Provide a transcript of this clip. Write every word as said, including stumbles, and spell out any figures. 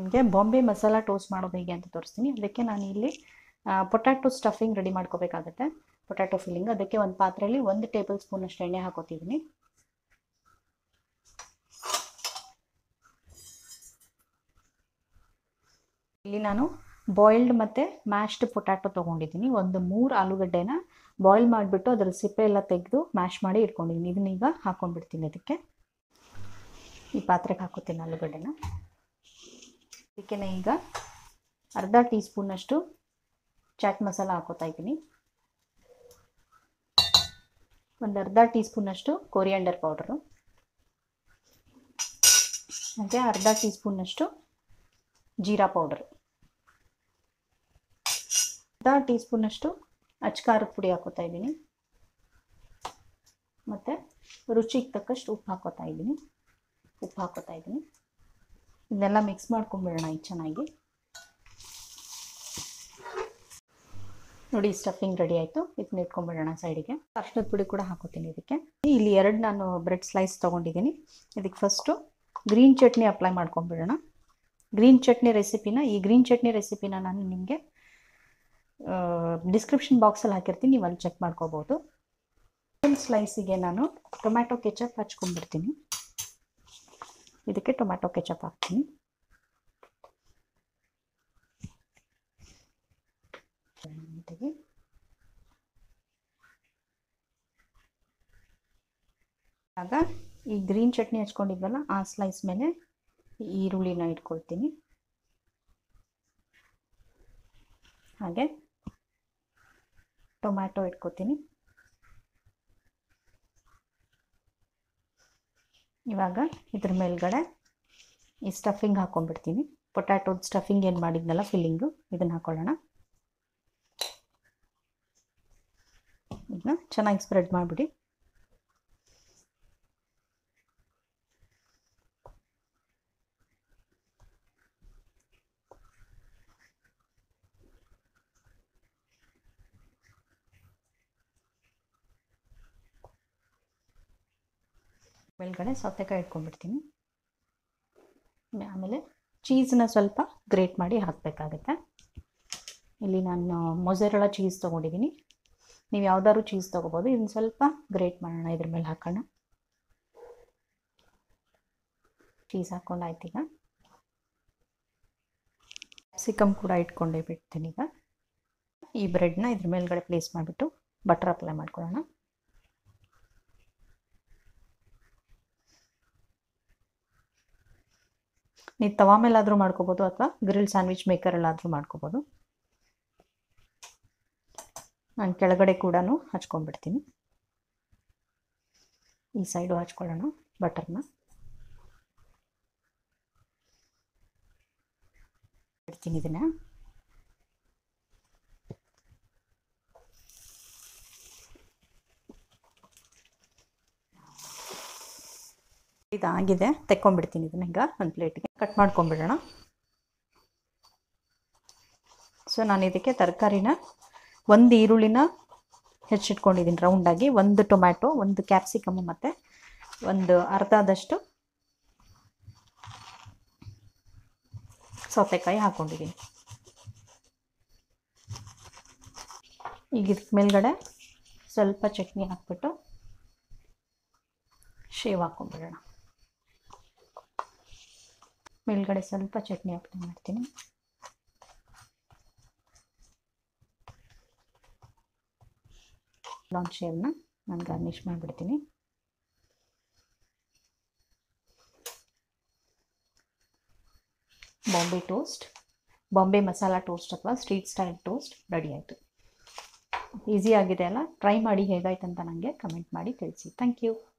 ನಿಮಗೆ ಬಾಂಬೆ ಮಸಾಲ ಟೋಸ್ಟ್ ಮಾಡೋದು ಹೇಗೆ ಅಂತ ತೋರಿಸ್ತೀನಿ. ಅದಕ್ಕೆ ನಾನು ಇಲ್ಲಿ ಪೊಟ್ಯಾಟೊ ಸ್ಟಫಿಂಗ್ ರೆಡಿ ಮಾಡ್ಕೋಬೇಕಾಗುತ್ತೆ. Potato filling. ಅದಕ್ಕೆ ಒಂದು ಪಾತ್ರೆಯಲ್ಲಿ ಒಂದು ಟೇಬಲ್ ಸ್ಪೂನ್ ಅಷ್ಟು ಎಣ್ಣೆ ಹಾಕೋತಿದ್ದೀನಿ. ಇಲ್ಲಿ ನಾನು ಬಾಯ್ಲ್ಡ್ ಮತ್ತು ಮ್ಯಾಶ್ಡ್ ಪೊಟ್ಯಾಟೊ ತೊಗೊಂಡಿದ್ದೀನಿ. ಒಂದು ಮೂರು ಆಲೂಗಡ್ಡೆನ ಬಾಯ್ಲ್ ಮಾಡಿಬಿಟ್ಟು ಅದರ ಸಿಪ್ಪೆ ಎಲ್ಲ ತೆಗೆದು ಮ್ಯಾಶ್ ಮಾಡಿ ಇಟ್ಕೊಂಡಿದ್ದೀನಿ. ಇದನ್ನೀಗ ಹಾಕೊಂಡ್ಬಿಡ್ತೀನಿ. ಅದಕ್ಕೆ ಈ ಪಾತ್ರೆಗೆ ಹಾಕೋತೀನಿ ಆಲೂಗಡ್ಡೆನ. ಅದಕ್ಕೆ ಈಗ ಅರ್ಧ ಟೀ ಸ್ಪೂನಷ್ಟು ಚಾಟ್ ಮಸಾಲ ಹಾಕೋತಾ ಇದ್ದೀನಿ. ಒಂದು ಅರ್ಧ ಟೀ ಸ್ಪೂನಷ್ಟು ಕೊರಿಯಾಂಡರ್ ಪೌಡರು, ಹಾಗೆ ಅರ್ಧ ಟೀ ಸ್ಪೂನಷ್ಟು ಜೀರಾ ಪೌಡರ್, ಅರ್ಧ ಟೀ ಸ್ಪೂನಷ್ಟು ಅಚ್ಕಾರದ ಪುಡಿ ಹಾಕೋತಾ ಇದ್ದೀನಿ. ಮತ್ತು ರುಚಿಗೆ ತಕ್ಕಷ್ಟು ಉಪ್ಪು ಹಾಕೋತಾ ಇದ್ದೀನಿ ಉಪ್ಪು ಹಾಕೋತಾ ಇದ್ದೀನಿ ಇದನ್ನೆಲ್ಲ ಮಿಕ್ಸ್ ಮಾಡ್ಕೊಂಡ್ಬಿಡೋಣ ಈಗ ಚೆನ್ನಾಗಿ. ನೋಡಿ, ಸ್ಟಫಿಂಗ್ ರೆಡಿ ಆಯಿತು. ಇದನ್ನ ಇಟ್ಕೊಂಡ್ಬಿಡೋಣ ಸೈಡಿಗೆ. ಅರ್ಶಿನದ ಪುಡಿ ಕೂಡ ಹಾಕೋತೀನಿ ಇದಕ್ಕೆ. ಇಲ್ಲಿ ಎರಡು ನಾನು ಬ್ರೆಡ್ ಸ್ಲೈಸ್ ತೊಗೊಂಡಿದ್ದೀನಿ. ಇದಕ್ಕೆ ಫಸ್ಟು ಗ್ರೀನ್ ಚಟ್ನಿ ಅಪ್ಲೈ ಮಾಡ್ಕೊಂಡ್ಬಿಡೋಣ. ಗ್ರೀನ್ ಚಟ್ನಿ ರೆಸಿಪಿನ ಈ ಗ್ರೀನ್ ಚಟ್ನಿ ರೆಸಿಪಿನ ನಾನು ನಿಮಗೆ ಡಿಸ್ಕ್ರಿಪ್ಷನ್ ಬಾಕ್ಸಲ್ಲಿ ಹಾಕಿರ್ತೀನಿ, ನೀವು ಅಲ್ಲಿ ಚೆಕ್ ಮಾಡ್ಕೋಬೋದು. ಒಂದು ಸ್ಲೈಸಿಗೆ ನಾನು ಟೊಮ್ಯಾಟೊ ಕೆಚಪ್ ಹಚ್ಕೊಂಡ್ಬಿಡ್ತೀನಿ. ಇದಕ್ಕೆ ಟೊಮ್ಯಾಟೊ ಕೆಚಪ್ ಹಾಕ್ತೀನಿ. ಆಗ ಈ ಗ್ರೀನ್ ಚಟ್ನಿ ಹಚ್ಕೊಂಡಿದ್ವಲ್ಲ ಆ ಸ್ಲೈಸ್ ಮೇಲೆ ಈರುಳ್ಳಿನ ಇಟ್ಕೊಳ್ತೀನಿ. ಹಾಗೆ ಟೊಮ್ಯಾಟೊ ಇಟ್ಕೊತೀನಿ. ಇವಾಗ ಇದ್ರ ಮೇಲ್ಗಡೆ ಈ ಸ್ಟಫಿಂಗ್ ಹಾಕೊಂಡ್ಬಿಡ್ತೀನಿ. ಪೊಟ್ಯಾಟೊ ಸ್ಟಫಿಂಗ್ ಏನು ಮಾಡಿದ್ನಲ್ಲ ಫಿಲ್ಲಿಂಗು, ಇದನ್ನು ಹಾಕೊಳ್ಳೋಣ. ಇದನ್ನ ಚೆನ್ನಾಗಿ ಸ್ಪ್ರೆಡ್ ಮಾಡಿಬಿಡಿ. ಮೇಲ್ಗಡೆ ಸೌತೆಕಾಯಿ ಇಟ್ಕೊಂಡ್ಬಿಡ್ತೀನಿ. ಆಮೇಲೆ ಚೀಸನ್ನ ಸ್ವಲ್ಪ ಗ್ರೇಟ್ ಮಾಡಿ ಹಾಕಬೇಕಾಗುತ್ತೆ. ಇಲ್ಲಿ ನಾನು ಮೊಝರೆಲ್ಲಾ ಚೀಸ್ ತೊಗೊಂಡಿದ್ದೀನಿ. ನೀವು ಯಾವ್ದಾದ್ರು ಚೀಸ್ ತೊಗೋಬೋದು. ಇದನ್ನ ಸ್ವಲ್ಪ ಗ್ರೇಟ್ ಮಾಡೋಣ, ಇದ್ರ ಮೇಲೆ ಹಾಕೋಣ. ಚೀಸ್ ಹಾಕ್ಕೊಂಡಾಯ್ತು. ಈಗ ಕ್ಯಾಪ್ಸಿಕಮ್ ಕೂಡ ಇಟ್ಕೊಂಡೇ ಬಿಡ್ತೀನಿ. ಈಗ ಈ ಬ್ರೆಡ್ನ ಇದ್ರ ಮೇಲ್ಗಡೆ ಪ್ಲೇಸ್ ಮಾಡಿಬಿಟ್ಟು ಬಟರ್ ಅಪ್ಲೈ ಮಾಡ್ಕೊಳ್ಳೋಣ. ನೀವು ತವಾ ಮೇಲಾದರೂ ಮಾಡ್ಕೋಬೋದು ಅಥವಾ ಗ್ರಿಲ್ ಸ್ಯಾಂಡ್ವಿಚ್ ಮೇಕರಲ್ಲಾದರೂ ಮಾಡ್ಕೋಬೋದು. ನಾನು ಕೆಳಗಡೆ ಕೂಡ ಹಚ್ಕೊಂಡ್ಬಿಡ್ತೀನಿ. ಈ ಸೈಡು ಹಚ್ಕೊಳ್ಳೋಣ ಬಟರ್ನ. ಇಡ್ತೀನಿ ಇದನ್ನ. ಇದಾಗಿದೆ, ತೆಕ್ಕೊಂಡ್ಬಿಡ್ತೀನಿ ಇದನ್ನ. ಈಗ ಒಂದು ಪ್ಲೇಟಿಗೆ ಕಟ್ ಮಾಡ್ಕೊಂಡ್ಬಿಡೋಣ. ಸೊ ನಾನು ಇದಕ್ಕೆ ತರಕಾರಿನ ಒಂದು ಈರುಳ್ಳಿನ ಹೆಚ್ಚಿಟ್ಕೊಂಡಿದ್ದೀನಿ ರೌಂಡಾಗಿ, ಒಂದು ಟೊಮ್ಯಾಟೊ, ಒಂದು ಕ್ಯಾಪ್ಸಿಕಮ್ ಮತ್ತು ಒಂದು ಅರ್ಧದಷ್ಟು ಸೌತೆಕಾಯಿ ಹಾಕ್ಕೊಂಡಿದ್ದೀನಿ. ಈಗ ಇದಕ್ಕೆ ಮೇಲ್ಗಡೆ ಸ್ವಲ್ಪ ಚಟ್ನಿ ಹಾಕ್ಬಿಟ್ಟು ಶೇವ್ ಹಾಕ್ಕೊಂಡ್ಬಿಡೋಣ. ಮೇಲ್ಗಡೆ ಸ್ವಲ್ಪ ಚಟ್ನಿ ಅಪ್ಲೈ ಮಾಡ್ತೀನಿ. ಲಾಂಗ್ ಶೇವ್ನ ನಾನು ಗಾರ್ನಿಷ್ ಮಾಡಿಬಿಡ್ತೀನಿ. ಬಾಂಬೆ ಟೋಸ್ಟ್, ಬಾಂಬೆ ಮಸಾಲ ಟೋಸ್ಟ್ ಅಥವಾ ಸ್ಟ್ರೀಟ್ ಸ್ಟೈಲ್ ಟೋಸ್ಟ್ ರೆಡಿ ಆಯಿತು. ಈಸಿ ಆಗಿದೆ ಅಲ್ಲ? ಟ್ರೈ ಮಾಡಿ, ಹೇಗಾಯ್ತು ಅಂತ ನನಗೆ ಕಮೆಂಟ್ ಮಾಡಿ ತಿಳಿಸಿ. Thank you.